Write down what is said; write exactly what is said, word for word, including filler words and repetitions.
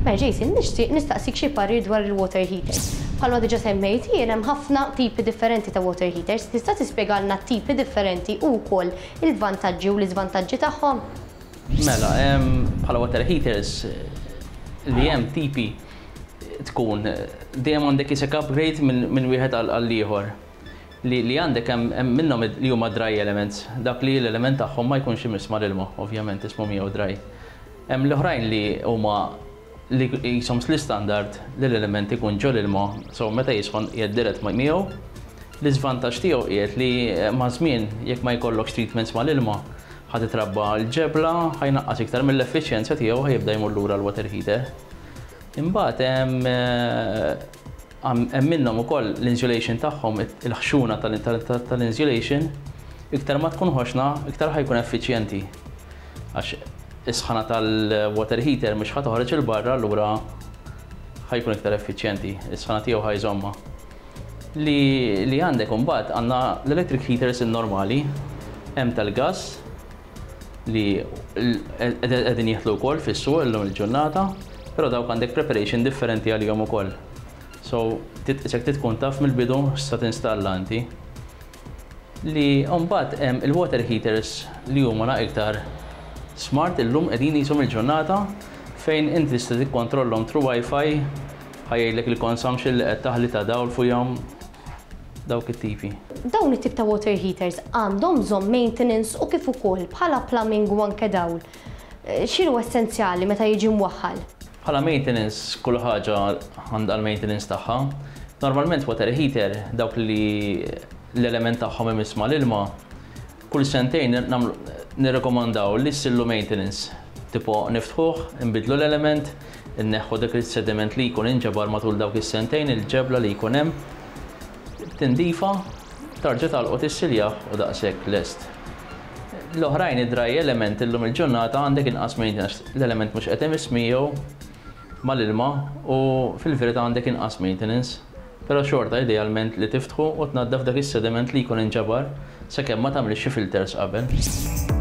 Ma Jason, nixtieq nistaqsik xi parir dwar il-water heaters. Bħalma diġà semmejt jien hemm ħafna tipi differenti ta' water heaters. Tista' tispjegalna tipi differenti u wkoll il-vantaġġi u l-iżvantaġġi tagħhom? Mela, bħala water heaters li hemm tipi tkun dejjem għandek isek upgrade minn wieħed għal ieħor. Li għandek hemm minnhom li huma dry elements, dak li l-element tagħhom ma jkunx imisma l-ilma, ovvjament ismu miegħu dry. Hemm l-oħrajn li huma li jisom l-istandard li l-element ikun ġol ilma, so meta jisħon qiegħed dirett miegħu. L-iżvantaġġ tiegħu qiegħed li ma' żmien jekk ma jkollokx treatments mal-ilma ħad titrabba l-ġebla, ħajnaqqas iktar mill-effiċjenza tiegħu ħajibda jmur lura l-water heater. Imbagħad hemm hemm minnhom ukoll l-insulation tagħhom, il-ħxuna tal-insulation, iktar ma tkun ħoxna, iktar ħajkun effiċjenti. Għax is-sħana tal-water heater mhux ħadd toħroġ il-barra allura ħajkun iktar effiċjenti, is-sħana tiegħu ħajżomma. Li għandek imbagħad għandna l-electric heaters normali, hemm tal-gass li qegħdin jieħlu wkoll fis-suq illum il-ġurnata, però dawk għandek preparation differenti għalihom ukoll. So, isek tkun taf mill-bidu sa tinstalla inti. Li mbagħad hemm il-water heaters li huma na iktar smart illum qegħdin jisom il-ġurnata fejn inti tista' tikkontrollhom through Wi-Fi, ħajjgħidlek il-consumption li qed taħli ta' dawl fuqhom dawk it-tipi. Dawn it-tip ta' water heaters għandhom bżonn maintenance u kif ukoll bħala plumbing u anke dawl. X'inhu essenzjali meta jiġi mwaħħal? Bħala maintenance kull ħaġa għandha l-maintenance tagħha. Normalment water heater dawk li l-element tagħhom imisma l-ilma kull sentejn nirrekomandaw li ssillu maintenance. Tipo niftħuh, inbidlu l-element, inneħħu dak is-sediment li jkun inġabar matul dawk is-sentejn, il-ġebla li jkun hemm, tindifa, tarġa' talqot is-siljaħ u daqshekk lest. L-oħrajn id-dry element illum il-ġurnata għandek inqas maintenance, l-element mhux qed imis miegħu mal-ilma u fil-verità għandek inqas maintenance. Però xorta idealment li tiftħu u tnaddaf dak is-sediment li jkun inġabar sakemm ma tagħmlix xi filters qabel.